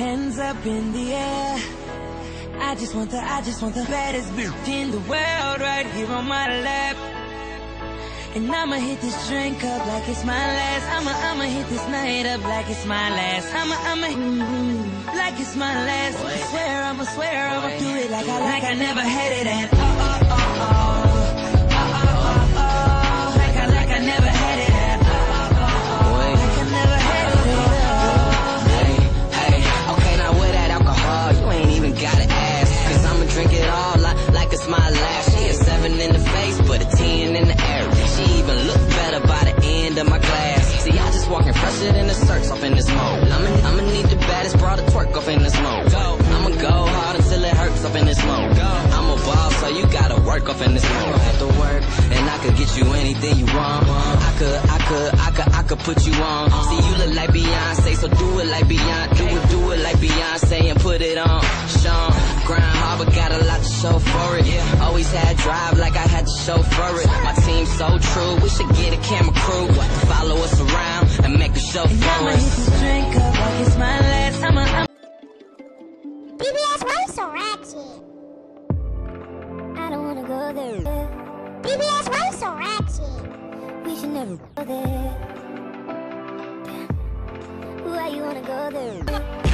Hands up in the air. I just want the baddest bitch in the world right here on my lap. And I'ma hit this drink up like it's my last. I'ma hit this night up like it's my last. I'ma like it's my last. I'ma do it like I never had it at like I never had it at like I never had it at Hey, okay, now with that alcohol, you ain't even gotta ask. Cause I'ma drink it all like it's my last. She a 7 in the face, but a 10 in the air. She even look better by the end of my glass. See, I just walking fresher than the search off in this mode. I'ma need the baddest broad to twerk off in this mode. I'ma go hard until it hurts off in this mode. I'm a boss, so you gotta work off in this mode. Have to work, and I could get you anything you want. I could put you on. See, you look like Beyonce, so do it like Beyonce. Do it like Beyonce and put it on. Sean, grind hard, but got a lot to show for it. Always had drive like I had to show for it. My team's so true, we should get a camera crew to follow us around and make a show for I'ma hit us. this drink up like it's my last. BBS, why you so ratchet? I don't wanna go there. BBS, why you so ratchet? We should never go there. Why you wanna go there?